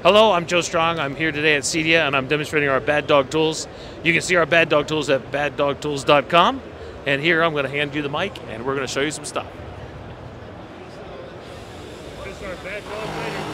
Hello, I'm Joe Strong. I'm here today at CEDIA and I'm demonstrating our Bad Dog tools. You can see our Bad Dog tools at baddogtools.com. And here I'm going to hand you the mic and we're going to show you some stuff. This is our Bad Dog